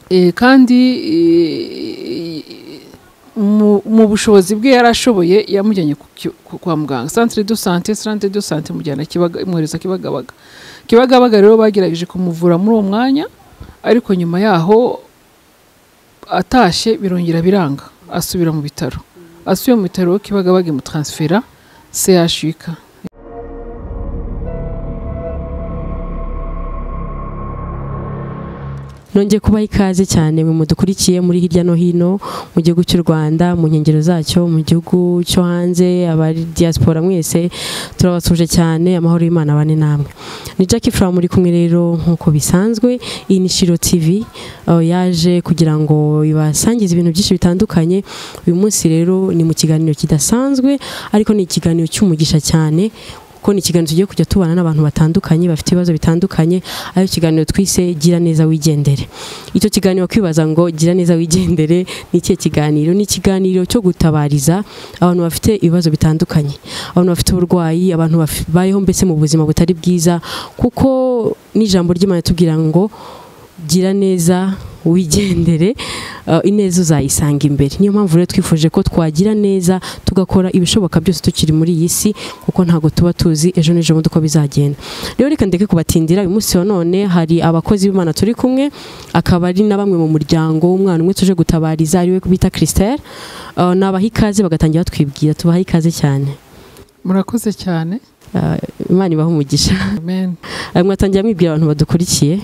kandi mu bushobozi bwe yarashoboye yamujyanye kwa muganga centre de santé mujyana imwohereza Kibagabaga rero bagerageje kumuvura muri uwo mwanya ariko nyuma yaho atashye birongera biranga asubira mu bitaro Kibagabaga mu transfera CHUK. Nongeye kubaha ikaze cyane mu mudukurikiye muri hirya no hino mu gihugu cy'u Rwanda mu nkengero zacyo mu gihugu cyo hanze abari diaspora mwese turabasuje cyane amahoro y'Imana bane namwe. Ni Jackie Fra muri kumwe rero nkuko bisanzwe iyi ni SHILOH TV yaje kugira ngo ibasangize ibintu byinshi bitandukanye. Uyu munsi rero ni mu kiganiro kidasanzwe ariko ni ikiganiro cy'umugisha cyane ko ni ikiganiro tugiye kujya tubana n'abantu batandukanye bafite ibibazo bitandukanye ayo kiganiro twise gira neza wigendere. Icyo kiganiro kwibaza ngo gira neza wigendere ni ikihe kiganiro? Ni ikiganiro cyo gutabariza abantu bafite ibibazo bitandukanye, abantu bafite uburwayi, abantu bayeho mbese mu buzima butari bwiza, kuko n'ijambo ry'Imana tubwira ngo gira neza wigendere, ineza uzayisanga imbere. Niyo mpamvu rero twifuje ko twagira neza tugakora ibishoboka byose tukiri muri iyi si, kuko ntago tuba tuzi ejo n'ejo bundi uko bizagenda. Rero reka ndeke kubatindira. Uyu munsi wa none hari abakozi b'Imana turi kumwe, akaba ari na bamwe mu muryango w'umwana umwe tuje gutabariza ariwe bita Christele. Nabaha ikaze bagatangira twibwira. Tubaha ikaze cyane. Murakoze cyane. Imana ibahe umugisha. Amen. Mwatangira mwibwira abantu badukurikiye.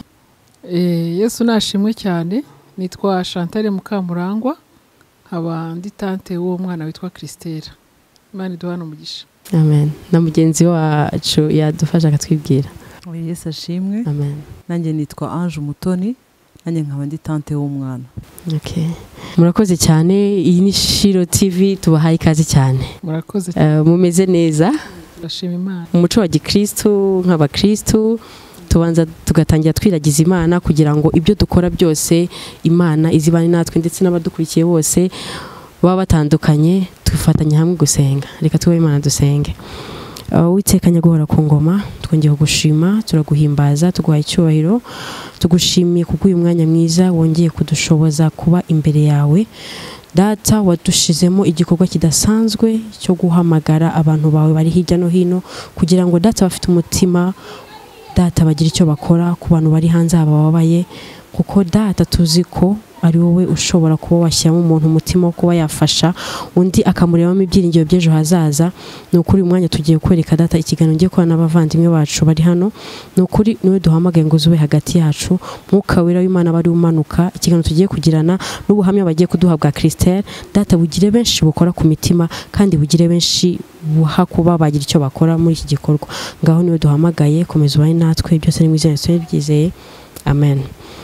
Yesu nashimwe cyane. Nitwa Christele Umwana, nkaba ndi tante w'uwo mwana witwa Christele. Imana iduhane umugisha. Amen. Na mugenzi wacu yadufasha akatwibwira. Yesu ashimwe. Amen. Nanjye nitwa Ange Umutoni, nanjye nkaba ndi tante w'umwana. Okay. Murakoze cyane. Iyi ni SHILOH TV, tubahaye ikaze cyane. Murakoze. Mumeze neza? Ndashima Imana. Umuco wa gikristo nk'abakristo tubanza tugatangira twiragiza Imana kugira ngo ibyo dukora byose Imana izibane natwe ndetse n'abadukurikiye bose baba batandukanye, tufatanya hamwe gusenga. Reka tuwe Imana dusenge. Uwitekanya guhora ku ngoma, twongeye kugushima, turaguhimbaza, tuguhaye icyubahiro, tugushimiye kuko uyu mwanya mwiza wongeye kudushoboza kuba imbere yawe. Data, wadushizemo igikorwa kidasanzwe cyo guhamagara abantu bawe bari hirya no hino kugira ngo data bafite umutima, data bagira icyo bakora ku bantu bari hanze bababaye, kuko data tuzi ko ari wowe ushobora kuba washyiramo umuntu umutima wo kuba yafasha undi akamurebamo ibyiringiro by'ejo hazaza. Ni ukuri uyu mwanya tugiye kwereka data ikiganiro ngiye kubana n'abavandimwe bacu bari hano. Ni ukuri niwe duhamagaye ngo uzube hagati yacu, Mwuka wera w'Imana bari umanuka. Ikiganiro tugiye kugirana n'ubuhamya bagiye kuduha bwa Christele, data bugire benshi bukora ku mitima kandi bugire benshi buha kuba bagira icyo bakora muri iki gikorwa. Ngaho niwe duhamagaye, komeza ubane natwe, byose ni mu izina rye byizeye. Amen.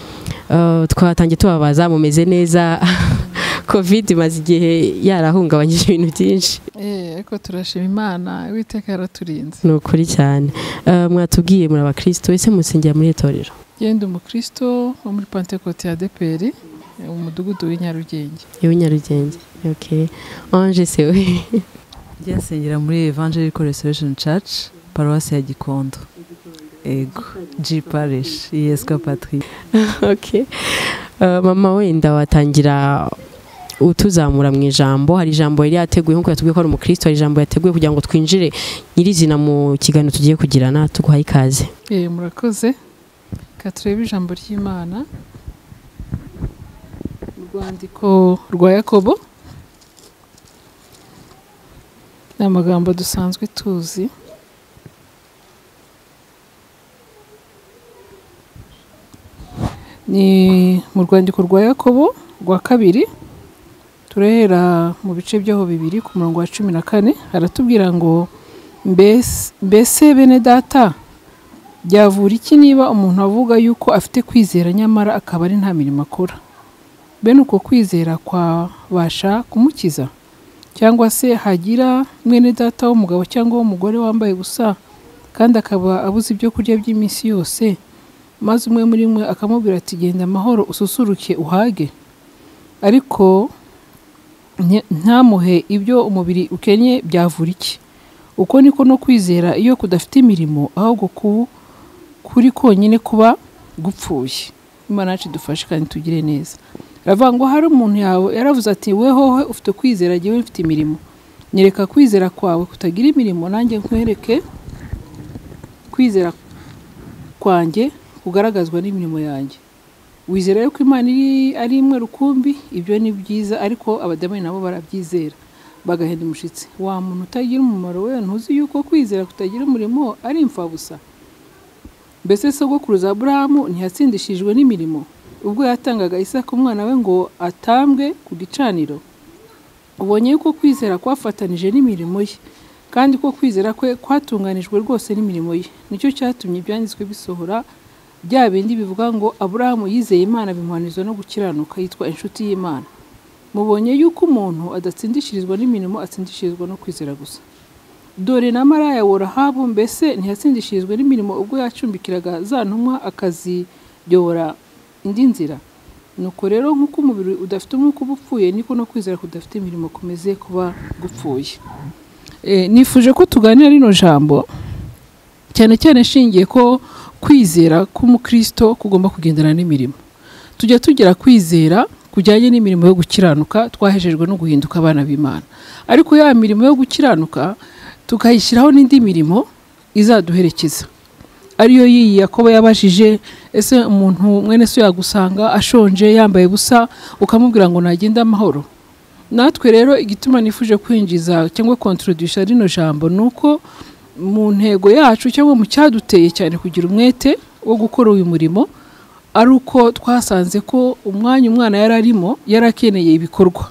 Twatangiye tubabaza mumeze neza. Covid imaze igihe yarahungabanyije ibintu byinshi. Ariko turashima Imana, Uwiteka yaraturinze. Ni ukuri cyane. Mwatubwiye muri abakristo, ese musengera muri itorero? Genda umukristo wo muri Pentecote ya Deperi, umudugudu w'Inyarugenge. W'Inyarugenge. Okay. Ange se we? Njye nsengera muri Evangelical Restoration Church, Paroisse ya Gikondo. Ego, G Parish, Yeska Patrick. Okay. Mama wenda watangira utuzamura mu ijambo. Hari ijambo yari yateguye nkuko yatubwiye ko ari umukristo, hari ijambo yateguye kugira ngo twinjire nyirizina mu kiganiro tugiye kugirana. Tuguhaye ikaze. Murakoze. Katurebe ijambo ry'Imana. Urwandiko rwa Yakobo. Amagambo dusanzwe tuzi. Ni mu rwandiko rwa Yakobo rwa kabiri, turahera mu bice byaho bibiri ku murongo wa 14. Haratubwira ngo mbese bene data, byavura iki niba umuntu avuga yuko afite kwizera nyamara akaba ari nta mirimo akora? Bene uko kwizera kwabasha kumukiza? Cyangwa se hagira mwene data w'umugabo cyangwa w'umugore wambaye gusa kandi akaba abuze ibyo kurya by'iminsi yose, maze umwe muri mwe akamubwira ati genda amahoro ususuruke uhage, ariko ntamuhe ibyo umubiri ukenye, byavura iki? Uko niko no kwizera iyo kudafite imirimo, ahubwo kuri konyine kuba gupfuye. Imana yacu idufashe kandi tugire neza. Aravuga ngo hari umuntu yawe yaravuze ati weho ufite kwizera giwe ufite imirimo, nyereka kwizera kwawe kutagira imirimo nanjye nkwereke kwizera kwanjye kugaragazwa n'imirimo yanjye. Wizera yuko Imana ari imwe rukumbi, ibyo ni byiza, ariko abadamoni nabo barabyizera bagahenda umushitsi. Wa muntu utagira umumaro we, ntuzi yuko kwizera kutagira umurimo ari imfabusa? Mbese sogokuruza Aburahamu ntiyatsindishijwe n'imirimo ubwo yatangaga Isaka umwana we ngo atambwe ku gicaniro? Ubonye yuko kwizera kwafatanije n'imirimo ye, kandi ko kwizera kwe kwatunganijwe rwose n'imirimo ye. Nicyo cyatumye ibyanditswe bisohora bya bindi bivuga ngo Aburahamu yizeye Imana bimuhanirizwa no gukiranuka, yitwa inshuti y'Imana. Mubonye yuko umuntu adatsindishirizwa n'imirimo, atsindishirizwa no kwizera gusa. Dore na maraya wa Rahabu mbese ntiyatsindishirizwe n'imirimo ubwo yacumbikiraga za ntumwa akaziyobora indi nzira? Nuko rero nk'uko umubiri udafite umwuka uba upfuye, niko no kwizera kudafite imirimo kumeze kuba gupfuye. Nifuje ko tuganira rino jambo cyane cyane nshingiye ko kwizera k'umukristo kugomba kugendana n'imirimo. Tujya tugira kwizera kujyanye n'imirimo yo gukiranuka, twahejejwe no guhinduka abana b'Imana. Ariko ya mirimo yo gukiranuka tukayishyiraho n'indi mirimo izaduherekeza, ariyo yiyi Yakobo yabajije, ese umuntu mwene so yagusanga ashonje yambaye busa ukamubwira ngo nagenda amahoro? Natwe rero igituma nifuje kwinjiza cyangwa contribution rino jambo nuko mu ntego yacu cyangwa mu cyaduteye cyane kugira umwete wo gukora uyu murimo, ari uko twasanze ko umwanya umwana yararimo yarakeneye ibikorwa.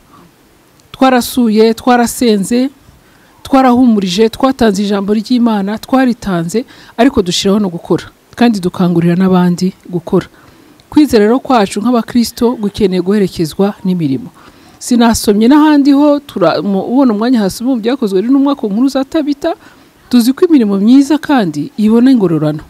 Twarasuye, twarasenze, twarahumurije, twatanze ijambo ry'Imana, twaritanze, ariko dushiraho no gukora kandi dukangurira n'abandi gukora. Kwizera rero kwacu nk'abakristo gukeneye guherekezwa n'imirimo. Sinasomye n'ahandi ho ubona umwanya hasi mu byakozwe n'umwa ku nkuru za Tabita, tuzi ko imirimo myiza kandi ibona ingororano.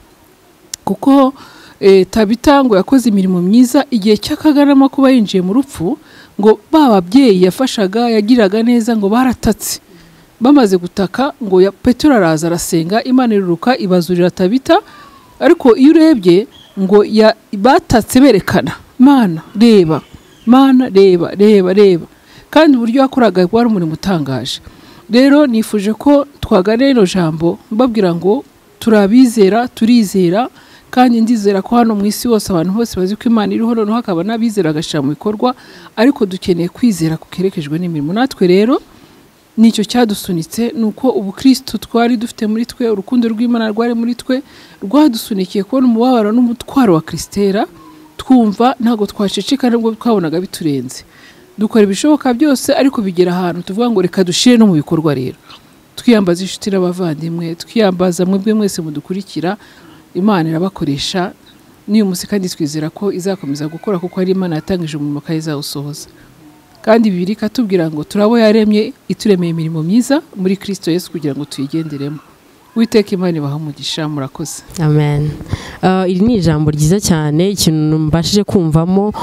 Kuko Tabita ngo yakoze imirimo myiza igihe cy'akagarama kuba yinjiye mu rupfu, ngo bababyeyi yafashaga yagiraga neza ngo baratatse. Bamaze gutaka ngo Petero araza arasenga, Imana iruruka ibazurira Tabita, ariko iyo urebye ngo batatse berekana Mana reba, Mana reba reba reba, kandi uburyo yakoraga wari umurimo utangaje. Rero nifuje ko twaganira rino jambo mbabwira ngo turabizera, turizera, kandi ndizera ko hano mu isi hose abantu bose bazi ko Imana iriho, noneho hakaba n'abizera agashira mu bikorwa, ariko dukeneye kwizera kukerekejwe n'imirimo. Natwe rero nicyo cyadusunitse, nuko ubukristo twari dufite muri twe, urukundo rw'Imana rwari muri twe, rwadusunikiye kubona umubabaro n'umutwaro wa Christele, twumva ntago twaceceka nubwo twabonaga biturenze. Dukora ibishoboka byose, ariko bigera ahantu tuvuga ngo reka dushire no mu bikorwa. Rero twiyambaza inshuti n'abavandimwe, twiyambaza mwebwe mwese mudukurikira, Imana irabakoresha niyo musi, kandi twizera ko izakomeza gukora kuko ari Imana yatangije umurimo kandi izawusohoza. Kandi Bibiliya ikatubwira ngo turabo yaremye ituremeye imirimo myiza muri Kristo Yesu kugira ngo tuyigenderemo. Uwiteka Imana ibahe umugisha, murakoze. Amen. Iri ni ijambo ryiza cyane, ikintu mbashije kumvamo.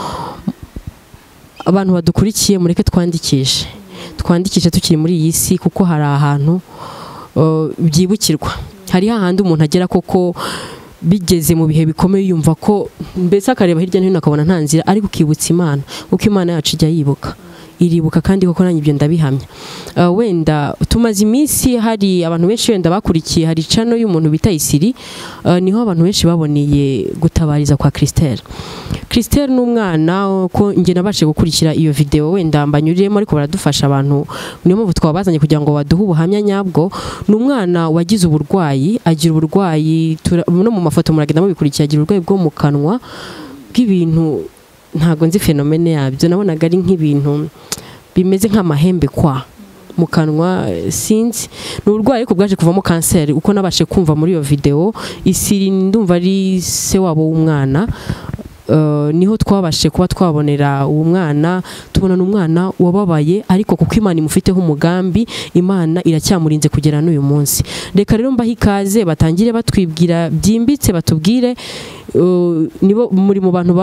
Abantu badukurikiye mureke twandikishe tukiri muri iyi si, kuko hari ahantu byibukirwa. Hari hahandi umuntu agera koko bigeze mu bihe bikomeye yumva ko mbese akareba hirya no hino akabona nta nzira, ariko ukibutsa Imana, uko Imana yacu ijya yibuka, iribuka kandi koko nanjye ibyo ndabihamya. Wenda tumaze iminsi hari abantu benshi wenda bakurikiye, hari channel y'umuntu bita Isiri, niho abantu benshi baboneye gutabariza kwa Christele. Christele n'umwana ko nge nabashe gukurikira iyo video, wenda mbanyuriremo, ariko baradufasha abantu, niyo mpamvu twabazanye kugira ngo baduhe ubuhamya nyabwo. N'umwana wagize uburwayi, agira uburwayi no mu mafoto muragenda mubikurikiye, agira uburwayi bwo mu kanwa bw'ibintu ntago nzi fenomene yabyo, nabonaga ari nk'ibintu bimeze nk'amahembe kwa mu kanwa, sinzi n'uburwayi ariko bwaje kuvamo kanseri, uko nabashe kumva muri iyo video. Isiri ndumva ari se wabo w'umwana, niho twabashe kuba twabonera uwo mwana, tubona n'umwana wababaye, ariko kuko Imana imufiteho umugambi, Imana iracyamurinze kugera n'uyu munsi. Reka rero mbaha ikaze batangire batwibwira byimbitse, batubwire nibo muri mu bantu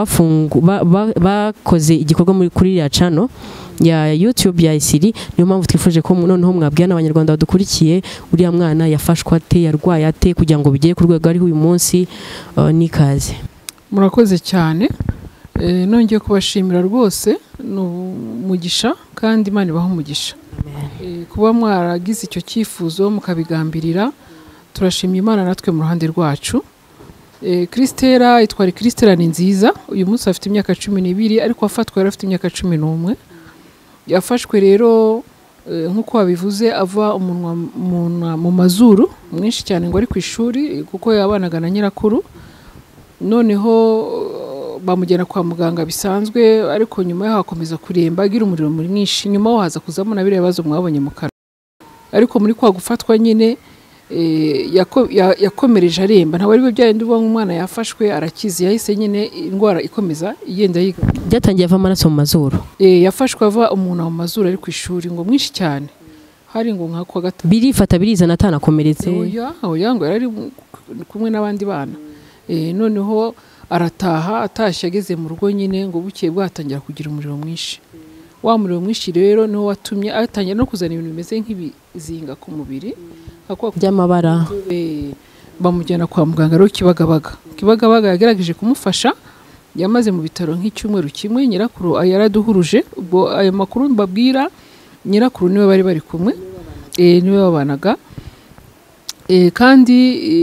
bakoze igikorwa muri kuri ya channel ya YouTube ya Isiri. Niyo mpamvu twifuje ko noneho mwabwira n'abanyarwanda badukurikiye uriya mwana yafashwa ate, yarwaye ate, kugira ngo bigere ku rwego ari uyu munsi. Nikaze. Murakoze cyane. nongeye kubashimira rwose n'umugisha kandi Imana ibaho umugisha kuba mwaragize icyo cyifuzo mukabigambirira turashimye Imana natwe mu ruhande rwacu. Christele itwara Christele ni nziza uyu munsi afite imyaka 12 ariko afatwa yari afite imyaka 11 yafashwe rero nkuko wabivuze ava umunwa mu mazuru mwinshi cyane ngo ari ku ishuri kuko yabanaga na nyirakuru noneho bamujyana kwa muganga bisanzwe ariko nyuma yaho akomeza kuremba agira umuriro mwinshi nyuma ho haza kuzamo na bire bibazo mwabonye mu kanwa ariko muri kwa gufatwa nyine yakomereje aremba ntabwo ari byo uba umwana yafashwe arakize yahise nyine indwara ikomeza igenda yiga byatangiye ava amaraso mu mazuru yafashwe ava umuntu mu mazuru ari ku ishuri ngo mwinshi cyane hari ngo nka kwa gatatu birifata birizana atanakomeretse oya ngo yari kumwe n'abandi bana noneho arataha atashye ageze mu rugo nyine ngo bukeye bwatangira kugira umuriro mwinshi wa muriro mwinshi rero niho watumye atangira no kuzana ibintu bimeze nk'ibizinga ku mubiri by'amabara bamujyana kwa muganga rero Kibagabaga yagerageje kumufasha yamaze mu bitaro nk'icyumweru kimwe nyirakuru yaraduhuruje ubwo ayo makuru mbabwira nyirakuru niwe bari kumwe niwe babanaga kandi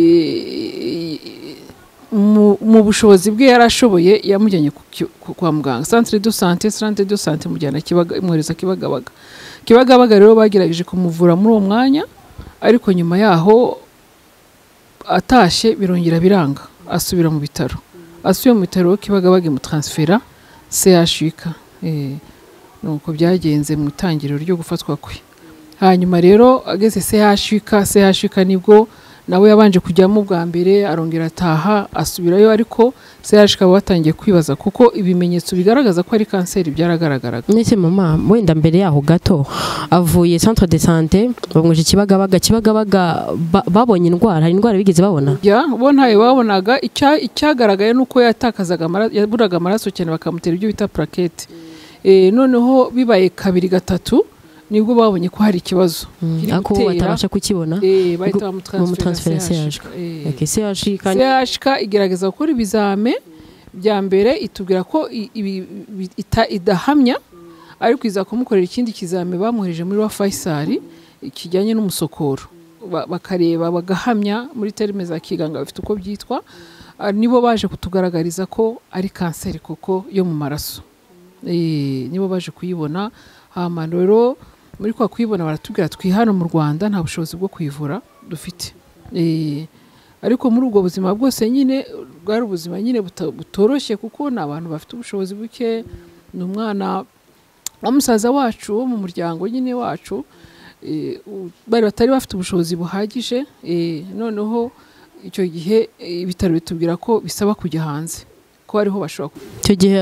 mu bushobozi bwe yarashoboye yamujyanye kwa muganga centre de santé mujyana imwereza Kibagabaga rero bagerageje kumuvura muri uwo mwanya ariko nyuma yaho atashye birongera biranga asubira mu bitaro asubiye mu bitaro Kibagabaga mu transfera CHUK nuko byagenze mu itangiriro ryo gufatwa kwe hanyuma rero ageze CHUK nibwo nawe yabanje kujyamo bwa mbere arongera ataha asubirayo ariko CHUK batangiye kwibaza kuko ibimenyetso bigaragaza ko ari kanseri byaragaragaraga nese mama wenda mbere yaho gato avuye centre de santé bamwuje Kibagabaga babonye indwara hari indwara bigeze babona bontaye babonaga icyagaragaye nuko yatakazaga yaburaga amaraso cyane bakamutera ibyo bita plaquette noneho bibaye kabiri gatatu nibwo babonye ko hari ikibazo ako batabasha kukibona mu transfer CHUK igerageza gukora ibizame bya mbere itubwira ko idahamya ariko iza kumukorera ikindi kizame bamwohereje muri wa Faisal kijyanye n'umusokoro bakareba bagahamya muri terime za kiganga bafite uko byitwa nibo baje kutugaragariza ko ari kanseri koko yo mu maraso nibo baje kuyibona hama rero muri kwa kuyibona baratubwira twihano mu Rwanda nta bushobozi bwo kwivura dufite ariko muri ubwo buzima bwose nyine bwari ubuzima nyine butoroshye kuko n'abantu bafite ubushobozi buke n'umwana wa musaza wacu wo mu muryango nyine wacu bari batari bafite ubushobozi buhagije noneho icyo gihe ibitaro bitubwira ko bisaba kujya hanze ko ariho bashobora icyo gihe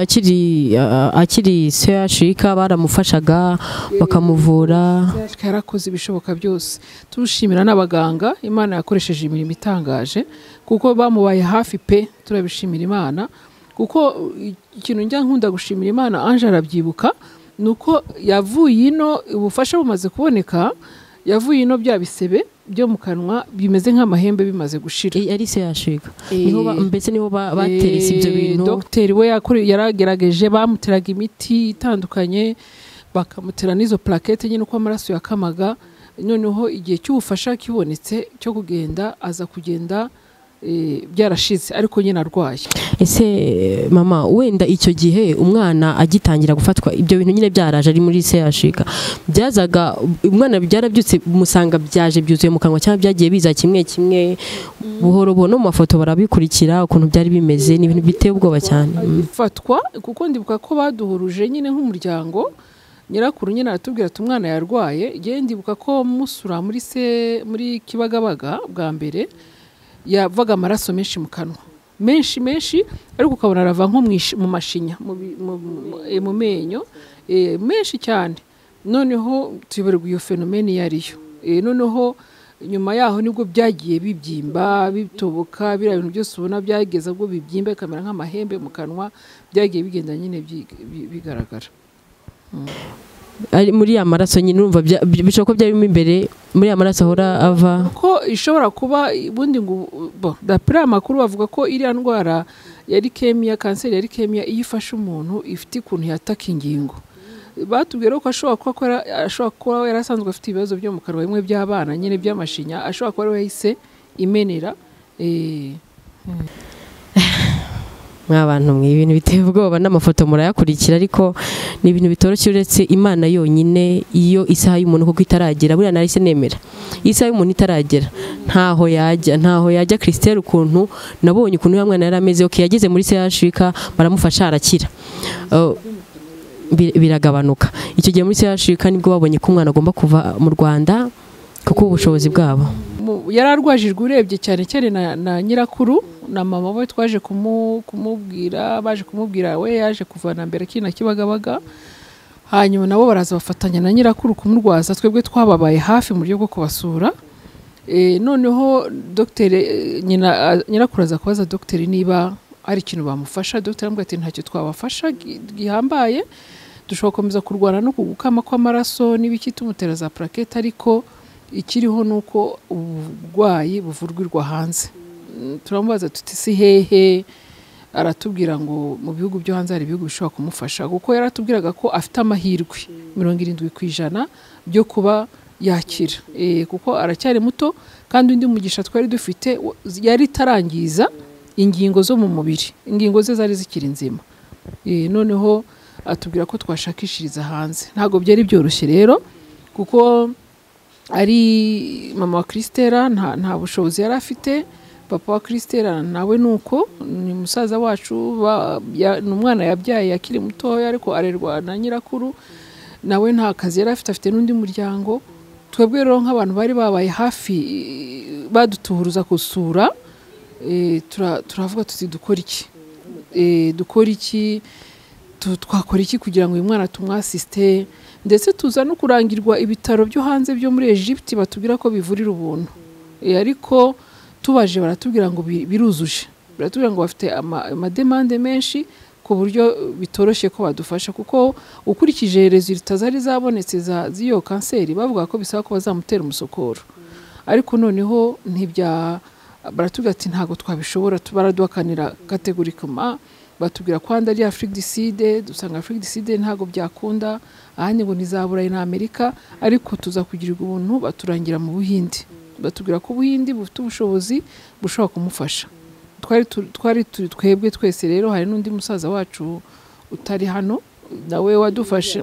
akiri CHUK baramufashaga bakamuvura yarakoze ibishoboka byose turushimira n'abaganga Imana yakoresheje imirimo itangaje kuko bamubaye hafi pe turabishimira Imana kuko ikintu njya nkunda gushimira Imana Ange arabyibuka nuko yavuye ino ubufasha bumaze kuboneka yavuye ino bya bisebe byo mu kanwa bimeze nk'amahembe bimaze gushira ari CHUK niho baterese ibyo bintu docteur we yaragerageje bamuteraga imiti itandukanye bakamutera n'izo plaquette nyine uko amaraso yakamaga noneho igihe cy'ubufasha kibonetse cyo kugenda aza kugenda byarashize ariko nyine arwaye ese mama wenda icyo gihe umwana agitangira gufatwa ibyo bintu nyine byaraje ari muri CHUK byazaga umwana byarabyutse musanga byaje byuzuye mu kanwa cyangwa byagiye biza kimwe buhoro buhoro no mu mafoto barabikurikira ukuntu byari bimeze ni ibintu biteye ubwoba cyane fatwa kuko ndibuka ko baduhuruje nyine nk'umuryango nyirakuru nyine aratubwira ati umwana yarwaye igihe ndibuka ko musura muri Kibagabaga bwa mbere yavaga amaraso menshi mu kanwa menshi ariko ukabona arava nko mu mashinya mu menyo menshi cyane noneho tuyoberwa iyo fenomene yariyo noneho nyuma yaho nibwo byagiye bibyimba bitoboka biriya bintu byose ubona byageza ubwo bibyimba bikamera nk'amahembe mu kanwa byagiye bigenda nyine bigaragara muri ya maraso nyine urumva bishobora ko byarimo imbere muri amaraso ahora ava ko ishobora kuba ubundi ngo dapira amakuru bavuga ko iriya ndwara ya leukemia, kanseri ya leukemia iyo ifashe umuntu ifite ikuntu yataka ingingo. Batubwira ko ashobora kuba yarasanzwe afite ibibazo byo mu kanwa bimwe by'abana nyine by'amashinya, ashobora kuba yahise imenera. Nk'abantu ibintu biteye ubwoba n'amafoto murayakurikira, ariko ni ibintu bitoroshye uretse Imana yonyine. Iyo isaha y'umuntu kuko itaragera, buriya nahise nemera isaha y'umuntu itaragera ntaho yajya. Christele ukuntu nabonye ukuntu uyu mwana yari ameze, yageze muri SHILOH baramufasha arakira, biragabanuka. Icyo gihe muri SHILOH nibwo babonye ko umwana agomba kuva mu Rwanda kuko ubushobozi bwabo. Yararwajijwe urebye cyane cyane na nyirakuru na mama we, twaje kumubwira, baje kumubwira, we yaje kuvana mbere kina Kibagabaga, hanyuma nabo baraza bafatanya na nyirakuru kumurwaza. Twebwe twababaye hafi mu buryo bwo kubasura. Noneho nyirakuru aza kubaza dogiteri niba ari ikintu bamufasha. Dogiteri amubwira ati ntacyo twabafasha gihambaye, dushobora gukomeza kurwana no kugukama kw'amaraso n'ibiki tumutera za plaquette, ariko ikiriho nuko uburwayi buvurwirwa hanze. Turamubaza tuti si hehe, aratubwira ngo mu bihugu byo hanze hari ibihugu bishobora kumufasha, kuko yaratubwiraga ko afite amahirwe 70% byo kuba yakira, kuko aracyari muto, kandi undi mugisha twari dufite yari tarangiza ingingo zo mu mubiri, ingingo ze zari zikiri nzima. Noneho atubwira ko twashakishiriza hanze. Ntago byari byoroshye rero, kuko ari mama wa Christele nta bushobozi yari afite. Papa wa Christele nawe nuko ni musaza wacu, n'umwana yabyaye akiri mutoya, ariko arerwa na nyirakuru, nawe nta kazi yari afite n'undi muryango. Twebwe rero nk'abantu bari babaye hafi badutuhuruza kusura, turavuga tuti dukora iki, twakora iki kugira ngo uyu mwana tumwasiste. Ndetse tuza no kurangirwa ibitaro byo hanze byo muri Egypt, batubwira ko bivurira ubuntu, ariko tubaje baratubwira ngo biruzuje, baratubwira ngo bafite amademande menshi ku buryo bitoroshye ko badufasha, kuko ukurikije resultat zari zabonetse z'iyo kanseri bavuga ko bisaba ko bazamutera umusokoro. Ariko noneho baratubwira ati ntago twabishobora, baraduhakanira categoriquement. Batubwira ko handi ari Afrique du Sud, dusanga Afrique du Sud ntago byakunda, ahandi ngo nizabura na Amerika, ariko tuza kugirirwa ubuntu baturangira mu Buhinde. Batubwira ko Buhinde bufite ubushobozi bushobora kumufasha. Twari twebwe twese rero, hari n'undi musaza wacu utari hano nawe wadufashe.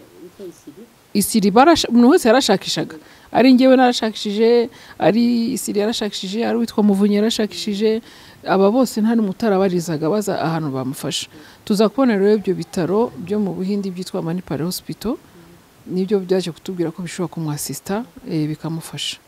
Isiri umuntu wese yarashakishaga, ari njyewe narashakishije, ari Isiri yarashakishije, ari witwa Muvunyi yarashakishije. Aba bose nta n'umutarabarizaga baza ahantu bamufasha. Tuza kubona rero ibyo bitaro byo mu Buhinde byitwa Manipal Hospital, nibyo byaje kutubwira ko bishobora kumwasista bikamufasha.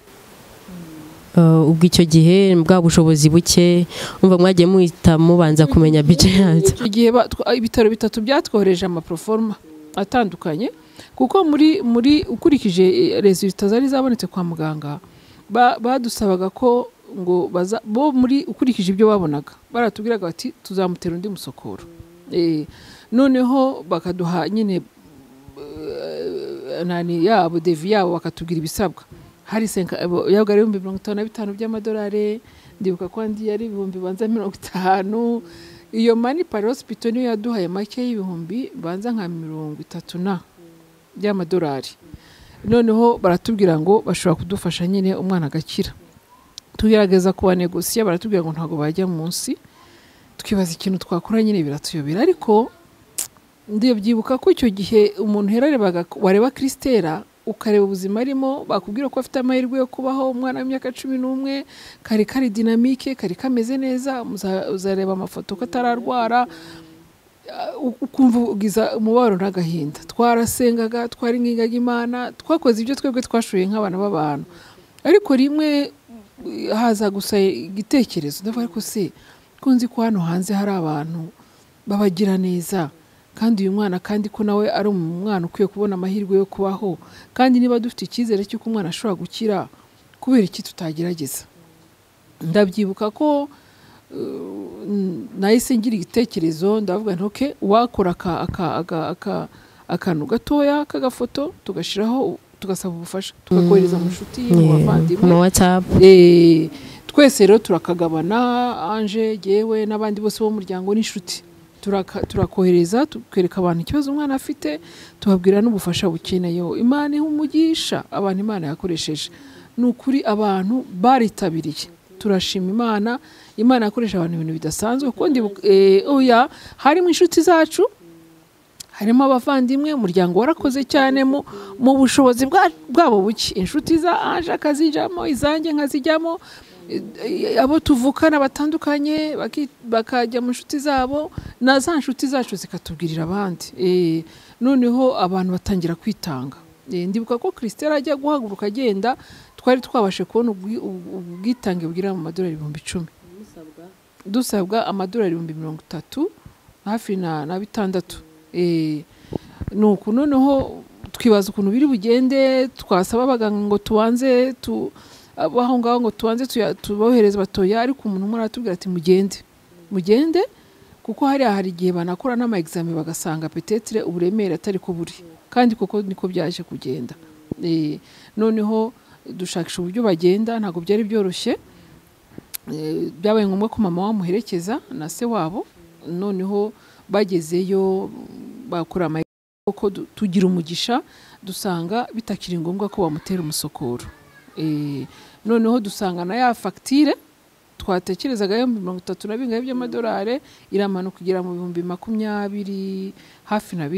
Ubwo icyo gihe bwa bushobozi buke, umva mwagiye muhita mubanza kumenya budget yanyu. Igihe ibitaro bitatu byatwohereje amaproforma atandukanye, kuko muri ukurikije resultat zari zabonetse kwa muganga, badusabaga ko ngo bo muri ukurikije ibyo babonaga, baratubwiraga bati tuzamutera undi musokoro. Noneho bakaduha nyine yabo devi yabo, bakatubwira ibisabwa. Hari yabaga ari 55 by'amadolari, ndibuka ko andi yari 50. Iyo Manipal Hospital niyo yaduhaye make y'ibihumbi banza nka 30 by'amadolari. Noneho baratubwira ngo bashobora kudufasha nyine umwana agakira. Tugerageza kuba negosiya, baratubwira ngo ntago bajya munsi. Twibaza ikintu twakora nyine biratuyobera, ariko ndiyo byibuka ko icyo gihe umuntu herarebaga wareba Christele ukareba ubuzima arimo, bakubwira ko afite amahirwe yo kubaho umwana w'imyaka 11, kari dynamique, kari kameze neza, uzareba amafoto ko atararwara, ukumva ugiza umubabaro n'agahinda. Twarasengaga, twaringingaga Imana, twakoze ibyo twebwe twashoboye nk'abana b'abantu, ariko rimwe haza gusa igitekerezo, ndavuga ariko se kunzi ko hano hanze hari abantu babagira neza, kandi uyu mwana kandi ko nawe ari umwana ukwiye kubona amahirwe yo kubaho, kandi niba dufite icyizere cy'uko umwana ashobora gukira, kubera iki tutagerageza? Ndabyibuka ko nahise ngira igitekerezo, ndavuga nti okay, wakora akantu gatoya k'agafoto tugashiraho tugasaba ubufasha tukakohereza mu nshuti mu bavandimwe mu WhatsApp twese rero turakagabana anje yewe n'abandi bose bo mu muryango n'inshuti turakohereza tukereka abantu ikibazo umwana afite tubabwira n'ubufasha bukeneyeho Imana ihumugisha abantu Imana yakoresheje nukuri abantu baritabiriye turashima Imana yakoresha abantu ibintu bidasanzwe kuko oya harimo inshuti zacu harimo abavandimwe umuryango warakoze cyane mu bushobozi bwabo buke inshuti za anje akazijamo izanjye nkazijyamo abo tuvukana batandukanye bakajya mu nshuti zabo na za nshuti zacu zikatubwirira abandi noneho abantu batangira kwitanga ndibuka ko Christele ajya guhaguruka agenda twari twabashe kubona ubwitange bwira mu madolari 10,000 dusabwa amadolari 30,000 hafi na 6 nuko noneho twibaza ukuntu biri bugende twasaba abaganga ngo tubanze aho ngaho ngo tubanze tubohereze batoya ariko umuntu umwe aratubwira ati mugende kuko hari igihe banakora n'ama examen bagasanga peut-être uburemere atari ko buri kandi kuko niko byaje kugenda noneho dushakisha uburyo bagenda ntago byari byoroshye byabaye ngombwa ko mama wamuherekeza na se wabo noneho bagezeyo bakora ko tugira umugisha dusanga bitakiri ngombwa ko bamutera umusokoro noneho dusanga na ya facture twatekerezaga yo 30 by'amadolari iramanuka kugira mu 20 hafi na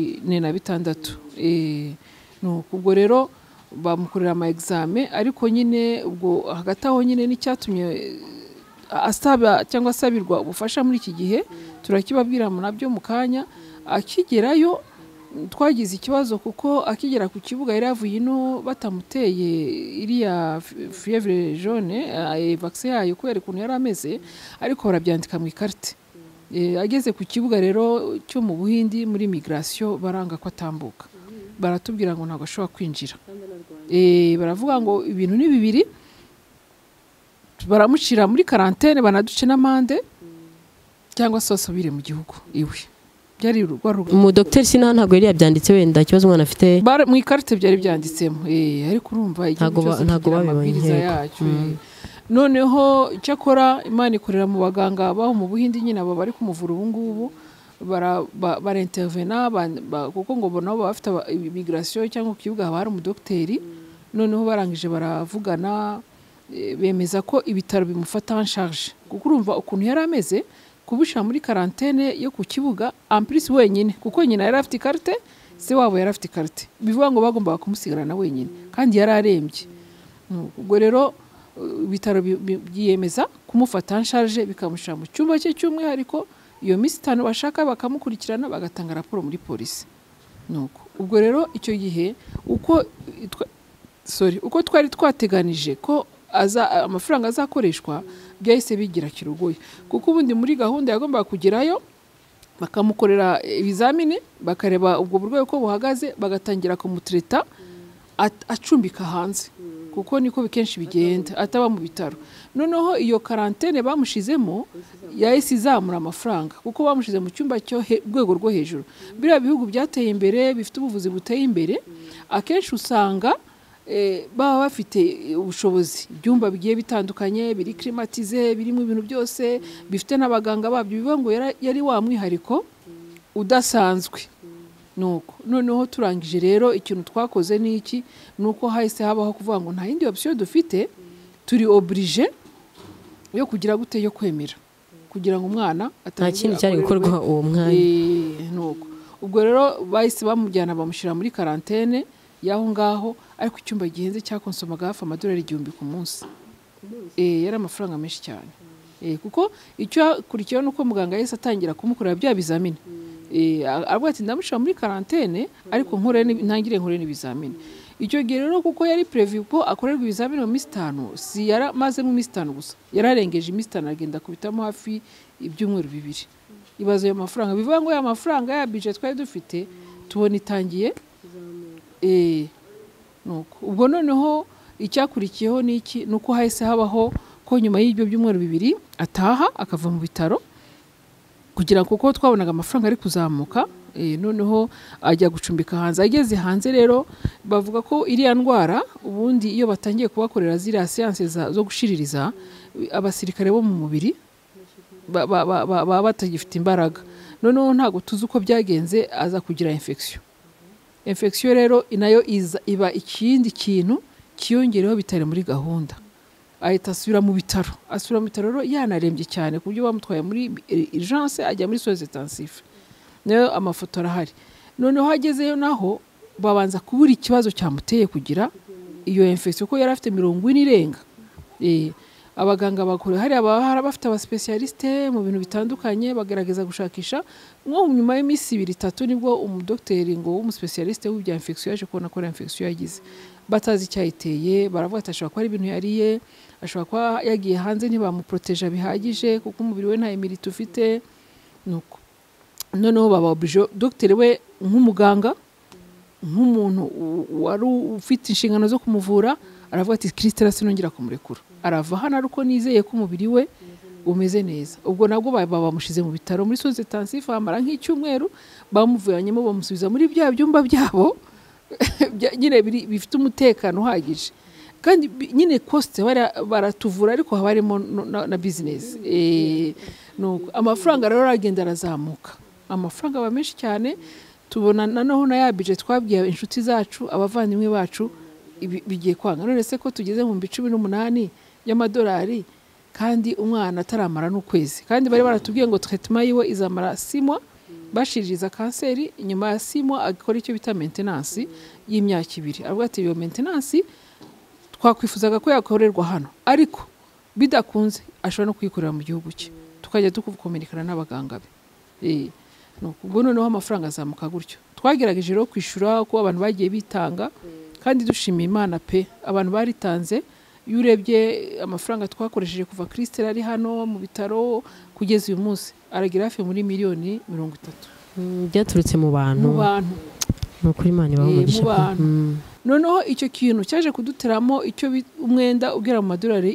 46 ubwo rero bamukorera ama examen ariko nyine ubwo hagati aho nyine n'icyatumye asaba cyangwa asabirwa ubufasha muri iki gihe turakibabwira mu nabyo mu kanya akigerayo twagize ikibazo kuko akigera ku kibuga yari yavuye ino batamuteye iriya fièvre jaune vaccin yayo kubera ukuntu yari ameze ariko barabyandika mu ikarite ageze ku kibuga rero cyo mu Buhinde muri migration baranga ko atambuka baratubwira ngo ntabwo ashobora kwinjira baravuga ngo ibintu ni bibiri baramushira muri quarantaine banaduce n'amande cyangwa se asubire mu gihugu iwe byari mu docteur sina ntabwo yari yabyanditse wenda ikibazo umwana afite mu ikarite byari byanditsemo ariko urumva ntabwo babibonye yacu noneho cyakora Imana ikorera mu baganga baho mu Buhinde nyine abo bari kumuvura ubu ngubu barintervena kuko ngo nabo bafite immigration cyangwa ku kibuga hari umudocteri noneho barangije baravugana bemeza ko ibitaro bimufata en charge kuko urumva ukuntu yari ameze kubusha muri quarantaine yo ku kibuga en plus wenyine kuko nyina yari afite carte se wabo yari afite carte bivuga ngo bagomba kumusigarana wenyine kandi yari arembye ubwo rero ibitaro byiyemeza kumufata en charge bikamushira mu cyumba cye cy'umwihariko iyo minsi 5 bashaka bakamukurikirana bagatanga raporo muri polisi nuko ubwo rero icyo gihe uko twari twateganije ko amafaranga azakoreshwa byahise bigira kirugoye kuko ubundi muri gahunda yagombaga kugerayo bakamukorera ibizamini bakareba ubwo burwayi uko buhagaze bagatangira kumutreta acumbika hanze kuko niko bikenshi bigenda ataba mu bitaro noneho iyo quarantaine bamushizemo yahise izamura amafaranga kuko bamushize mu cyumba cyo rwego rwo hejuru biriya bihugu byateye imbere bifite ubuvuzi buteye imbere akenshi usanga baba bafite ubushobozi ibyumba bigiye bitandukanye biri climatize birimo ibintu byose bifite n'abaganga babyo bivuga ngo yari wa mwihariko udasanzwe nuko noneho turangije rero ikintu twakoze n'iki nuko hahise habaho kuvuga ngo nta yindi option dufite turi oblige yo kugira gute yo kwemera kugira ngo umwana nta kindi cyari gukorwa uwo mwanya nuko ubwo rero bahise bamujyana bamushyira muri quarantaine yaho ngaho ariko icyumba gihenze cyakonsomaga hafi amadolari 1,000 ku munsi yari amafaranga menshi cyane kuko icyo kurikiyeho nuko muganga yese atangira kumukorera bya bizamini avuga ati ndamushira muri quarantaine ariko ntangire nkore n'ibizamini icyo gihe rero kuko yari prevu ko akorerwa ibizamini mu minsi 5 si yara maze mu minsi 5 gusa yararengeje iminsi 5 agenda kubitamo hafi ibyumweru 2 ibazo y'amafaranga bivuga ngo ya mafaranga ya budget twari dufite tubona itangiye nuko ubwo noneho icyakurikiyeho niki nuko hahise habaho ko nyuma y'ibyo byumweru 2 ataha akava mu bitaro kugira kuko twabonaga amafaranga ari kuzamuka noneho ajya gucumbika hanze. Ageze hanze rero bavuga ko iriya ndwara ubundi iyo batangiye kubakorera ziriya siyanse zo gushiririza abasirikare bo mu mubiri baba batagifite imbaraga, noneho ntabwo tuzi uko byagenze aza kugira infection rero nayo iba ikindi kintu kiyongereho bitari muri gahunda, ahita asubira mu bitaro rero yanarembye cyane ku buryo bamutwaye muri urgence ajya muri soins intensifs. Nayo amafoto arahari. Noneho agezeyo naho babanza kubura ikibazo cyamuteye kugira iyo infection ko yari afite 40 irenga. Abaganga bakuru hari bafite abaspezialiste mu bintu bitandukanye bagerageza gushakisha, nko nyuma y'imisi 2-3 nibwo umudokiteri ngo w'umuspezialiste w'ibya infection yaje kubona ko infection yagize, batazi cyayiteye. Baravuga ati ashobora kuba ari ibintu yariye, ashobora kuba yagiye hanze ntibamuproteja bihagije kuko umubiri we nta immunity ufite. Nuko noneho baba oblige docteur we nk'umuganga nk'umuntu wari ufite inshingano zo kumuvura aravuga ati Christele sinongera kumurekura, arava hano ariko nizeye ko umubiri we umeze neza. Ubwo nabwo bamushize mu bitaro muri soins intensifs amara nk'icyumweru, bamuvuyanyemo bamusubiza muri bya byumba byabo nyine bifite umutekano uhagije, kandi nyine cost baratuvura ariko habarimo na business. Nuko amafaranga rero aragenda arazamuka, amafaranga aba menshi cyane. Tubona naho na ya budget twabwiye inshuti zacu abavandimwe bacu bigiye kwanga, none se ko tugeze mu 18 y'amadolari kandi umwana ataramara n'ukwezi, kandi bari baratubwiye ngo traitement yiwe izamara 6 mois bashiririza kanseri, inyuma ya 6 mois akora icyo bita maintenance y'imyaka 2. Aravuga ati iyo maintenance twakwifuzaga ko yakorerwa hano, ariko bidakunze ashobora no kwikorera mu gihugu cye tukajya tukukominikana n'abaganga be. Ubwo noneho amafaranga azamuka gutyo. Twagerageje rero kwishura ko abantu bagiye bitanga, kandi dushimiye Imana pe, abantu baritanze. Iyo urebye amafaranga twakoresheje kuva Christele ari hano mu bitaro kugeza uyu munsi aragira hafi muri miliyoni 30. Byaturutse mu bantu n'ukuri Imana ibamugisha. Noneho icyo kintu cyaje kuduteramo icyo umwenda ugera mu madolari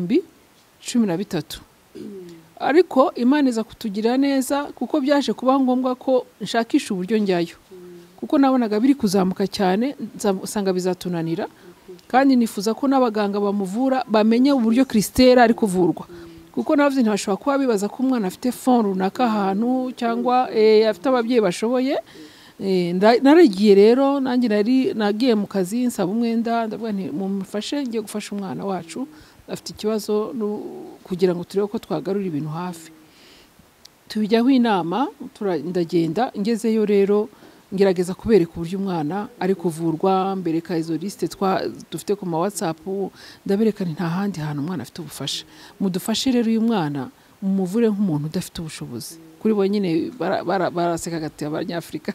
13,000. Ariko Imana iza kutugira neza kuko byaje kuba ngombwa ko nshakisha uburyo njyayo, kuko nabonaga biri kuzamuka cyane, nsanga bizatunanira. Kandi nifuza ko n'abaganga bamuvura bamenye uburyo Christele ari kuvurwa, kuko navyo ntibashobora kuba bibaza ko umwana afite fond runaka ahantu cyangwa afite ababyeyi bashoboye. Naragiye rero nanjye nagiye mu kazi nsaba umwenda, ndavuga nti mumufashe ngiye gufasha umwana wacu afite ikibazo kugira ngo turebe ko twagarura ibintu hafi. Tubijyaho inama, ndagenda ngezeyo rero ngerageza kubereka uburyo umwana ari kuvurwa, mbereka izo liste dufite ku ma WhatsApp, ndabereka nta handi hantu umwana afite ubufasha. Mudufashe rero uyu mwana mumuvure nk'umuntu udafite ubushobozi. Kuri bo nyine baraseka gati abanyafrika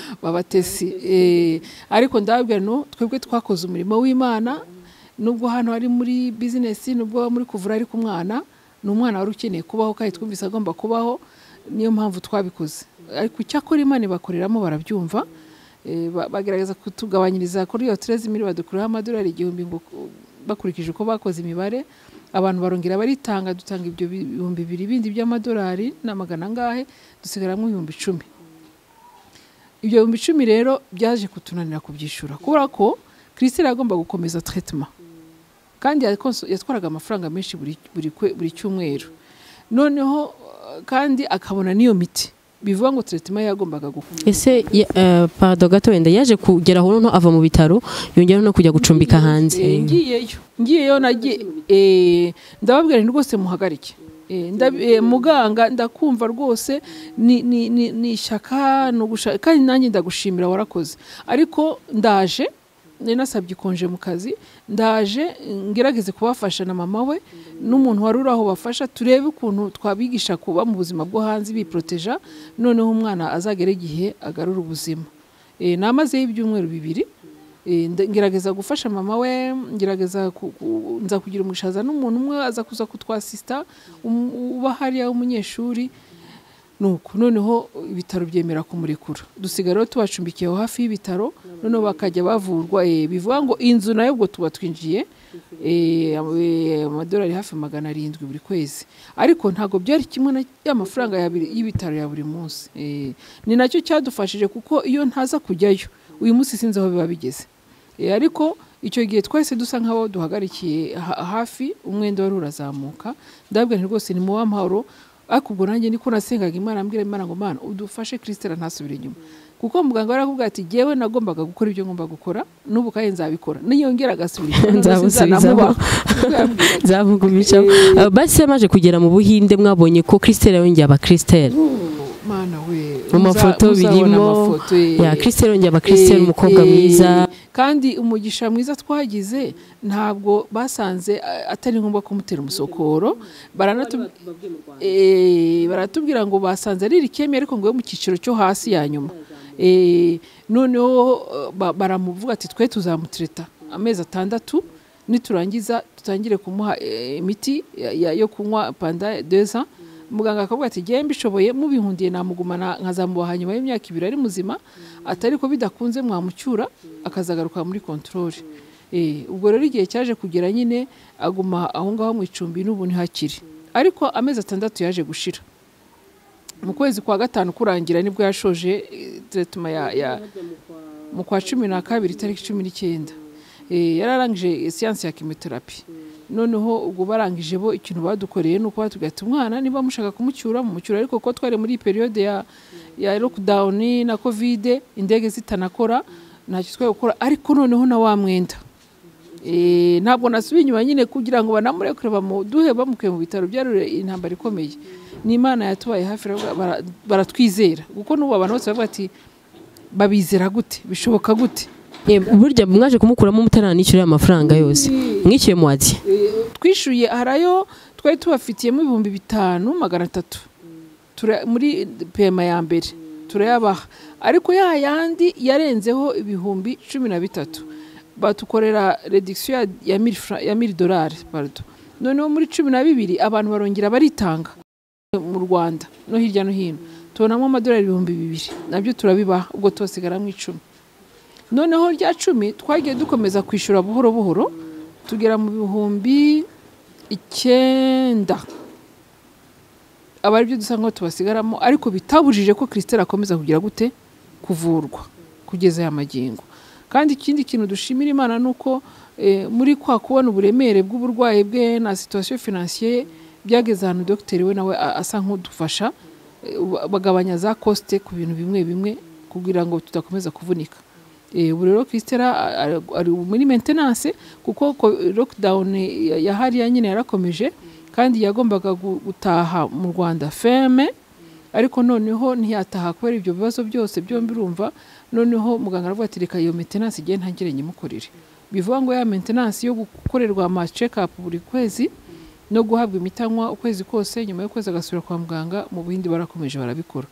babatesi. Ariko ndababwira no twebwe twakoze umurimo w'Imana, nubwo hano ari muri business, nubwo muri kuvura ariko umwana n'umwana wari ukeneye kubaho kandi twumvise agomba kubaho, niyo mpamvu twabikoze. Ariko cyakora Imana bakoreramo barabyumva, bagerageza kutugabanyiriza kuri iyo 13,000 badukuraho amadolari 1,000 ngo bakurikije uko bakoze imibare. Abantu barongera baritanga, dutanga ibyo 2,000 bindi by'amadolari n'amagana ngahe, dusigaramo 10,000. Ibyo 10,000 rero byaje kutunanira kubyishura kubera ko Christele agomba gukomeza traitement, kandi yatwaraga amafaranga menshi buri cyumweru. Noneho kandi akabona niyo miti, bivuga ngo traitement yagombaga gukora. Ese pardon gato wenda yaje kugera aho no ava mu bitaro yongera no kujya gucumbika hanze. Ngiyeyo nagiye ndababwira nti rwose muhagarike. Muganga ndakumva rwose ni shaka no gushaka, kandi nanjye ndagushimira warakoze, ariko ndaje nasabye konje mu kazi, ndaje ngerageze kubafasha na mama we n'umuntu wari uraho bafasha, turebe ukuntu twabigisha kuba mu buzima bwo hanze biproteja, noneho umwana azagere igihe agarura ubuzima. Namaze ibyumweru 2 ngerageza gufasha mama we, ngerageza nza kugira umushaza n'umuntu umwe aza kuza kutwasista uba hariya umunyeshuri. nuko noneho ibitaro byemera kumurekura dusiga rero tubacumbikiye hafi y'ibitaro noneho bakajya bavurwa bivuga ngo inzu nayo ubwo tuba twinjiye amadolari hafi 700 buri kwezi ariko ntago byari kimwe y'amafaranga y'ibitaro ya buri munsi ni nacyo cyadufashije kuko iyo ntaza kujyayo uyu munsi sinzi aho biba bigeze ariko icyo gihe twese dusa nk'abo duhagarikiye hafi umwenda wari urazamuka ndabwira rwose ni mu w'amahoro ariko ubwo nanjye niko nasengaga Imana ambwira Imana ngo Mana udufashe Christele ntasubire inyuma kuko muganga barakubwira ati jewe nagombaga gukora ibyo ngomba gukora n'ubu kaye nzabikora niyongera agasubira nzabusubizamo nzavugumisha basi yamaje kugera mu Buhinde mwabonye ko Christele yongeye aba Christele Mana we mu mafoto birimo ya Christele yongeye aba Christele umukobwa mwiza kandi umugisha mwiza twagize ntabwo basanze atari ngombwa kumutera umusokoro baratubwira ngo basanze ari leukemia ariko ngo mu cyiciro cyo hasi ya nyuma noneho baramuvuga ati twe tuzamutreta amezi 6 niturangiza tutangire kumuha imiti yo kunywa panda 2 ans muganga akavuga ati giye mbishoboye mubihundiye namugumana nkazamubaha nyuma y'imyaka 2 ari muzima atari ko bidakunze mwamucyura akazagaruka muri control ubwo rero igihe cyaje kugera nyine aguma aho ngaho mu icumbi n'ubu ntihakiri ariko amezi 6 yaje gushira mu kwezi kwa 5 kurangira nibwo yashoje treatment mu kwa 12 tariki 19 yararangije science ya chemotherapy noneho ubwo barangije bo ikintu badukoreye nuko batugata umwana niba mushaka kumucyura mu mucyura ariko ko twari muri periode ya lockdown na covid indege zitanakora ntacyo twaye gukora ariko noneho na wa mwenda ntabwo nasubiye inyuma nyine kugira ngo banamurekure bamuduhe bamuke mu bitaro byarure intambara ikomeye ni Imana yatubaye hafi baratwizera kuko n'ubu abantu bose bavuga ati babizera gute bishoboka gute burya mwaje kumukuramo mutaranishyura amafaranga yose mwishyuye mwati twishyuye harayo twari tubafitiyemo 5,300 muri pema ya mbere turayabaha ariko yandi yarenzeho 13,000 batukorera reduction ya $1,000 pardon noneho muri 12 abantu barongera baritanga mu Rwanda no hirya no hino tubonamo amadolari 2,000 nabyo turabibaha ubwo tosigara mu 10 noneho rya 10 twagiye dukomeza kwishura buhoro buhoro tugera mu 9,000 abari byo dusanga tubasigaramo ariko bitabujije ko Christele akomeza kugira gute kuvurwa kugeza ya magingo kandi ikindi kintu dushimira Imana nuko muri kwa kubona uburemere bw'uburwayi bwe na situation financière byageze ahantu docteur we nawe asa nk'udufasha bagabanya za coste ku bintu bimwe kugira ngo tudakomeza kuvunika ubu rero Christele ari muri maintenance kuko lockdown yahari nyine yarakomeje kandi yagombaga gutaha mu Rwanda feme ariko noneho ntiyataha kubera ibyo bibazo byose byombi urumva noneho muganga aravuga ati reka iyo maintenance igiye ntangire nyimukorere bivuga ngo ya maintenance yo gukorerwa ama check up buri kwezi no guhabwa imitanywa ukwezi kose nyuma yo kwezi agasubira kwa muganga mu Buhinde barakomeje barabikora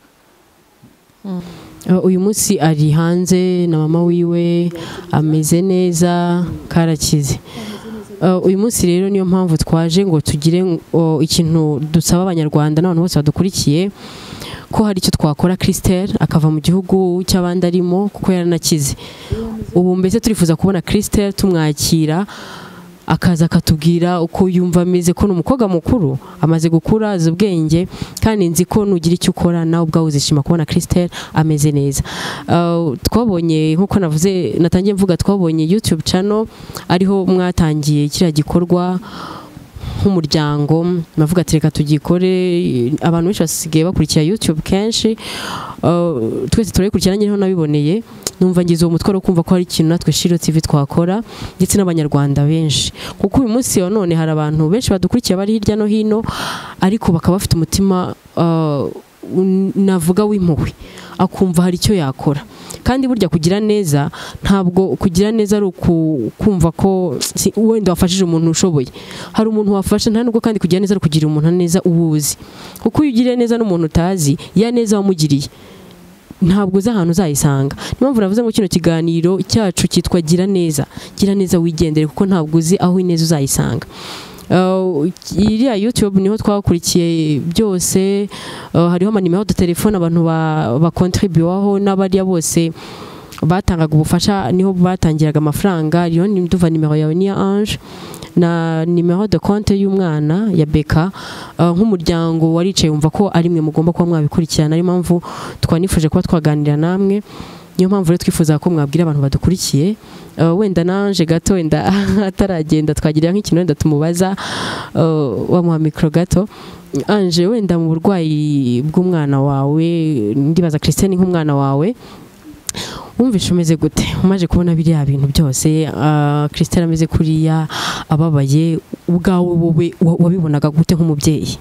uyu munsi ari hanze na mama wiwe ameze neza karakize uyu munsi rero niyo mpamvu twaje ngo tugire ikintu dusaba abanyarwanda n'abantu bose badukurikiye ko hari icyo twakora Christele akava mu gihugu cy'abandi arimo kuko yaranakize ubu mbese turifuza kubona Christele tumwakira akaza akatubwira uko yumva ameze ko n'umukobwa mukuru amaze gukura azi ubwenge kandi nzi ko nugira icyo ukora nawe ubwawe uzishima kubona Christele ameze neza twabonye nkuko navuze natangiye mvuga twabonye YouTube channel ariho mwatangiye kiriya gikorwa nk'umuryango navuga ati reka tugikore abantu benshi basigaye bakurikira YouTube kenshi twese turayikurikiranye niho nabiboneye numva ngize uwo mutwaro kumva ko hari ikintu natwe SHILOH TV twakora ndetse n'abanyarwanda benshi kuko uyu munsi wa none hari abantu benshi badukurikiye bari hirya no hino ariko bakaba bafite umutima navuga w'impuhwe akumva hari icyo yakora kandi burya kugira neza ntabwo kugira neza ari ukumva ko wenda wafashije umuntu ushoboye hari umuntu wafasha nta nubwo kandi kugira neza ari kugira umuntu neza uwuzi kuko iyo ugiriye neza n'umuntu utazi ya neza wamugiriye ntabwo uzi ahantu uzayisanga niyo mpamvu navuze ngo kino kiganiro cyacu cyitwa gira neza wigendere kuko ntabwo uzi aho ineza uzayisanga iriya YouTube niho twakurikiye byose. Hariho amanimero de telefone abantu bakontribuwaho n'abariya bose batangaga ubufasha, niho batangiraga amafaranga. Rero nduva nimero yawe ni Ange na nimero de compte y'umwana ya Beka. Nk'umuryango waricaye wumva ko ari mwe mugomba kuba mwabikurikirana, ari mpamvu twanifuje kuba twaganira namwe. Niyo mpamvu rero twifuza ko mwabwira abantu badukurikiye. Wenda nanje gato wenda ataragenda twagirira nk'ikintu wenda tumubaza, wamuha mikro gato. Ange, wenda mu burwayi bw'umwana wawe, ndibaza Christele nk'umwana wawe, wumvishe umeze gute umaje kubona biriya bintu byose? Christele ameze kuriya ababaye, ubwawe wowe wabibonaga gute nk'umubyeyi?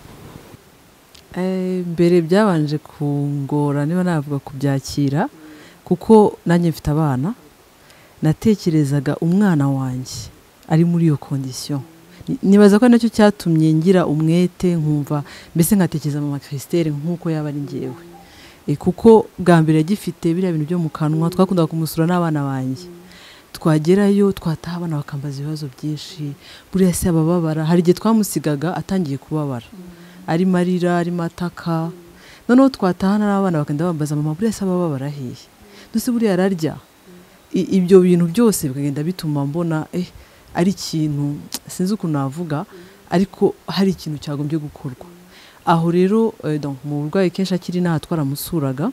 Mbere byabanje kungora niba navuga kubyakira, kuko nanjye mfite abana. Natekerezaga umwana wanjye ari muri iyo condition. Nibaza ko nacyo cyatumye ngira umwete, nkumva mbese nkatekereza mama Christele nkuko yaba ari ngewe. Kuko bwa mbere yagifite biriya bintu byo mu kanwa, twakundaga kumusura n'abana banjye. Twagerayo twataha abana bakambaza ibibazo byinshi, buriya se abababara. Hari igihe twamusigaga atangiye kubabara, ari marira, ari mataka. Noneho twatahana n'abana bakagenda bambaza mama, buriya se abababara hehe? Ndetse buriya ararya. Ibyo bintu byose bikagenda bituma mbona ari ikintu sinzi ukuntu navuga, ariko hari ikintu cyagombye gukorwa. Aho rero mu burwayi kenshi akiri naha twaramusuraga,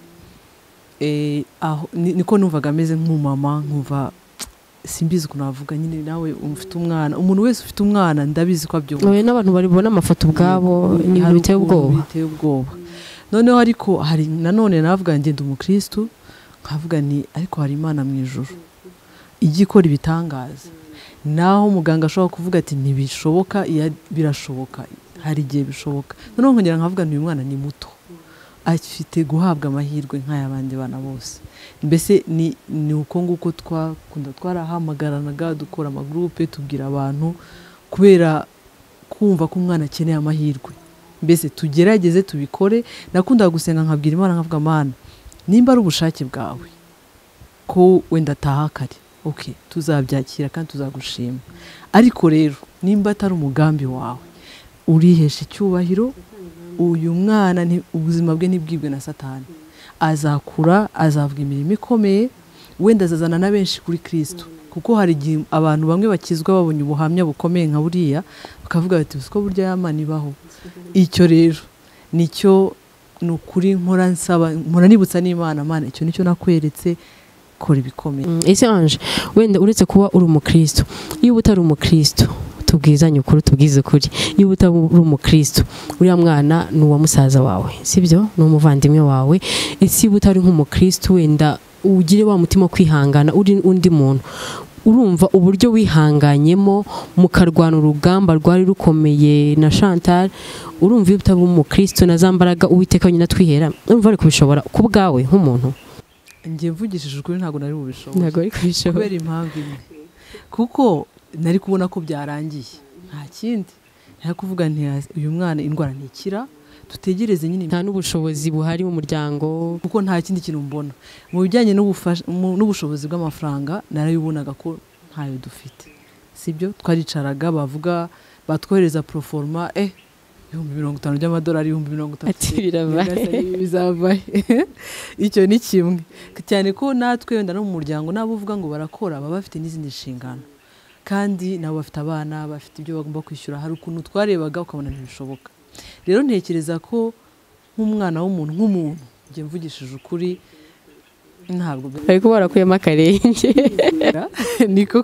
niko numvaga ameze nk'umumama, nkumva simbizi ukuntu navuga. Nyine nawe ufite umwana, umuntu wese ufite umwana ndabizi ko abyumva. N'abantu baribona amafoto ubwabo ni ibintu biteye ubwoba. Noneho ariko hari nanone navuga ngenda umukristo, nkavuga ni ariko hari Imana mu ijuru igikora ibitangaza. Naho muganga ashobora kuvuga ati ntibishoboka, birashoboka, hari igihe bishoboka. Noneho nkongera nkavuga uyu mwana ni muto, afite guhabwa amahirwe nk'ay'abandi bana bose. Mbese ni uko nguko twarahamagaranaga dukora amagroupe tubwira abantu, kubera kumva ko umwana akeneye amahirwe. Mbese tugerageze tubikore. Nakundaga gusenga nkabwira Imana, nkavuga Mana, nimba ari ubushake bwawe ko wenda ataha kare, okay, tuzabyakira kandi tuzagushima. Ariko rero nimba atari umugambi wawe, urihesha icyubahiro. Uyu mwana ubuzima bwe ntibwibwe na Satani. Azakura, azavuga imirimo ikomeye, wenda azazana na benshi kuri Kristo. Kuko hari igihe abantu bamwe bakizwa babonye ubuhamya bukomeye nka buriya, bakavuga bati uko burya y'Imana ibaho. Icyo rero nicyo nukuri nkora nsaba, nkora nibutsa n'Imana, Mana icyo nicyo nakweretse, kora ibikomeye. Ese Ange, wenda uretse kuba uri umukristo, iyo utari umukristo tubwizanye ukuri, tubwize ukuri, iyo utari umukristo uriya mwana ni uwa musaza wawe, sibyo? Ni umuvandimwe wawe. Ese iyo utari nk'umukristo wenda ugire wa mutima kwihangana uri undi muntu, urumva uburyo wihanganyemo mukarwana urugamba rwari rukomeye na Chantal, urumva iyo utari umukristo na zambaraga Uwiteka nyina twihera, urumva ari kubishobora ku bwawe nk'umuntu? Njye mvugishije ukuri ntabwo nari bubishobora. Ntabwo ari kubishobora kubera impamvu imwe, kuko nari kubona ko byarangiye, nta kindi. Nari kuvuga nti uyu mwana indwara ntikira, tutegereze nyine. Nta n'ubushobozi buhari mu muryango, kuko nta kindi kintu mbona mu bijyanye n'ubushobozi bw'amafaranga. Narabibonaga ko ntayo dufite, sibyo? Twaricaraga bavuga batwohereza proforma 50,000 by'amadolari, 30,000 ati birabaye bizavaye. Icyo ni kimwe cyane ko natwe wenda no mu muryango nabo uvuga ngo barakora, baba bafite n'izindi nshingano, kandi nabo bafite abana, bafite ibyo bagomba kwishyura. Hari ukuntu twarebaga ukabona ntibishoboka. Rero ntekereza ko nk'umwana w'umuntu, nk'umuntu njye mvugishije ukuri, ntabwo ariko barakuyemo akarenge. niko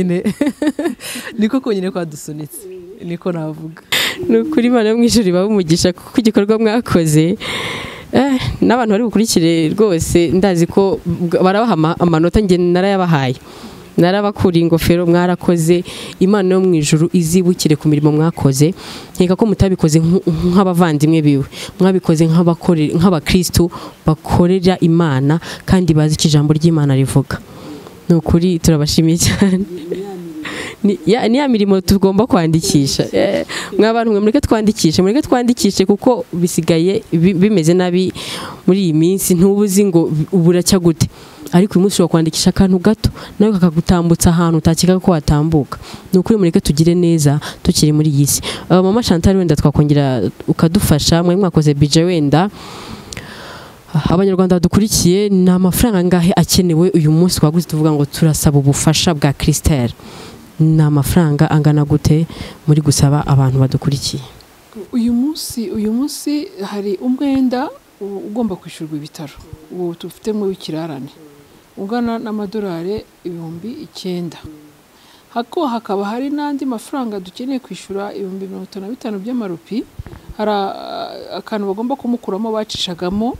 konyine kwadusunitse, niko navuga. Nukuri Imana yo mu ijuru ibahe umugisha, kuko igikorwa mwakoze n'abantu bari bukurikire rwose ndazi ko barabaha amanota. Njye narayabahaye, narabakuriye ingofero, mwarakoze. Imana yo mu ijuru izibukire ku mirimo mwakoze. Nkeka ko mutabikoze nk'abavandimwe biwe, mwabikoze nk'abakristo bakorera Imana kandi bazi icyo ijambo ry'Imana rivuga. Nukuri turabashimiye cyane. Ni ya mirimo tugomba kwandikisha. Mwabantu mwe mureke twandikishe, kuko bisigaye bimeze nabi muri iyi minsi. Ntubuzi ngo uburacya gute. ariko uyu munsi ushobora kwandikisha akantu gato nawe kakagutambutsa ahantu utakeka ko watambuka. Ni ukuri mureke tugire neza tukiri muri iyi si. Mama Chantal wenda twakongera ukadufasha, mwe mwakoze budget wenda abanyarwanda badukurikiye, ni amafaranga ngahe akenewe uyu munsi twaguze tuvuga ngo turasaba ubufasha bwa Christele? Ni amafaranga angana gute muri gusaba abantu badukurikiye? Uyu munsi hari umwenda ugomba kwishyurwa ibitaro ubu tufitemo w'ikirarane ungana n'amadolari 9,000. Hakaba hari n'andi mafaranga dukeneye kwishyura 55,000 by'amarupi. Hari akantu bagomba kumukuramo bacishagamo,